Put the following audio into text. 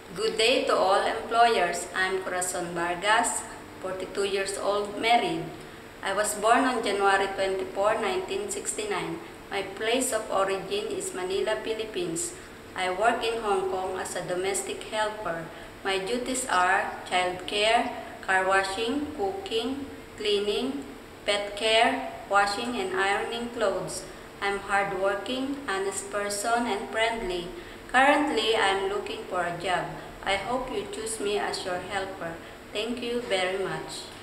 Good day to all employers. I'm Corazon Vargas, 42 years old, married. I was born on January 24, 1969. My place of origin is Manila, Philippines. I work in Hong Kong as a domestic helper. My duties are child care, car washing, cooking, cleaning, pet care, washing and ironing clothes. I'm hardworking, honest person, and friendly. Currently, I'm looking for a job. I hope you choose me as your helper. Thank you very much.